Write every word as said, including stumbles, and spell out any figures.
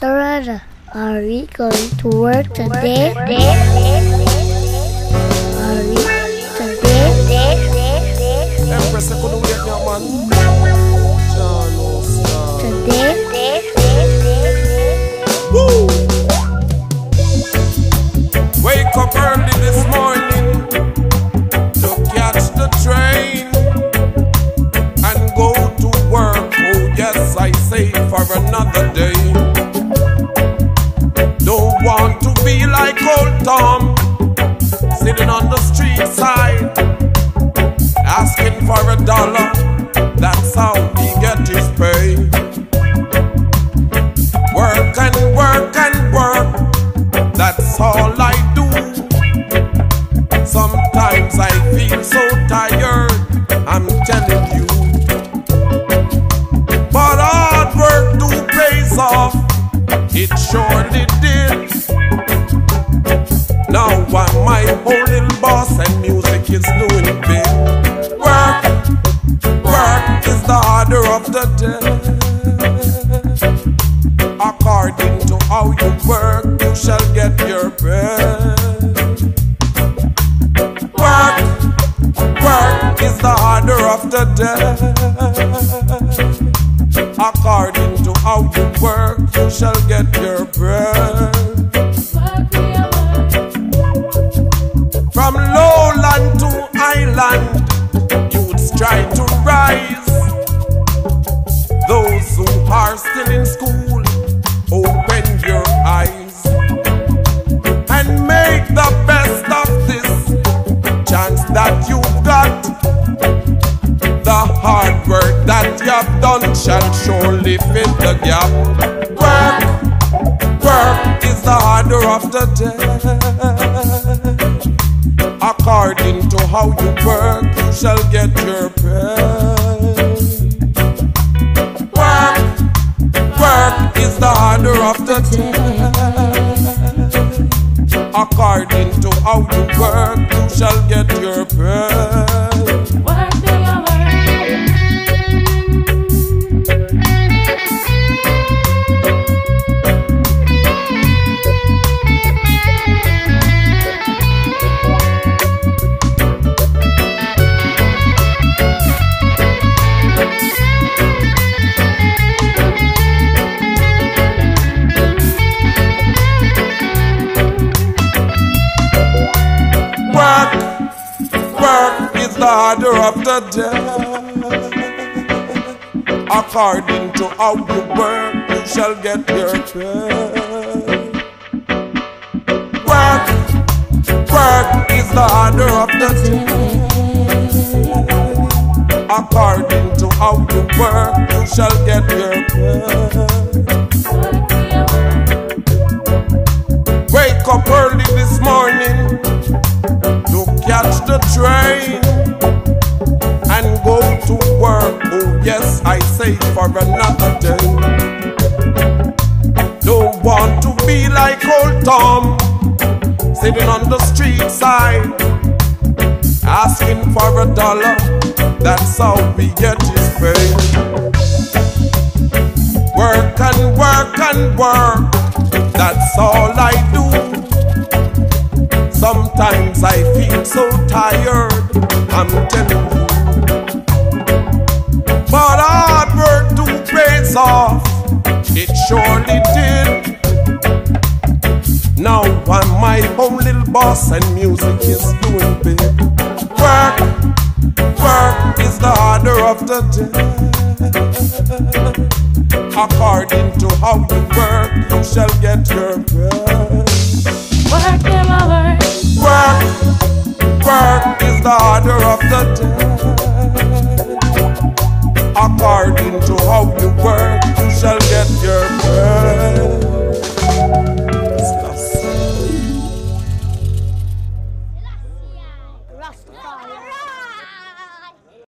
Tarada, are we going to work today? Are we today? Empress, I couldn't wait now, man. Today? Woo! Wake up early this morning to catch the train and go to work. Oh yes, I say for another day. Don't want to be like old Tom, sitting on the street side, asking for a dollar. That's how he get his pay. Work and work and work, that's all I do. Sometimes I feel so tired, I'm telling you. But hard work do pays off, it surely did. Now I'm my own little boss and music is doing big. Work, work is the order of the day. According to how you work, you shall get your pay. Work, work is the order of the day. According to how you work, you shall get your pay. From lowland to island, youths try to rise. Those who are still in school, open your eyes and make the best of this chance that you've got. The hard work that you've done shall surely fill the gap. Work, work is the order of the day. According to how you work, you shall get your pay. Work, work is the order of the day. According to how you work, you shall get your pay. Work till you work. Work, work is the order of the day. According to how you work, you shall get your pay. Work, work is the order of the day. According to how you work, you shall get your pay. Wake up early this morning to catch the train and go to work. Oh yes, I say for another day. Don't want to be like old Tom, sitting on the street side, asking for a dollar. That's how we get his pay. Work and work and work, that's all I do. Sometimes I feel so tired, I'm telling you. But hard work do pays off, it surely did. Now I'm my own little boss and music is doing big. Work, work is the order of the day. According to how you work, you shall get your pay. Work till you work. Work, work is the order of the day. According to how you work, you shall get your